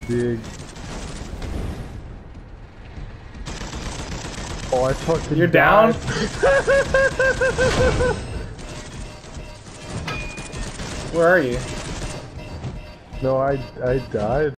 big. Oh, I fucking You're down? Where are you? No, I died.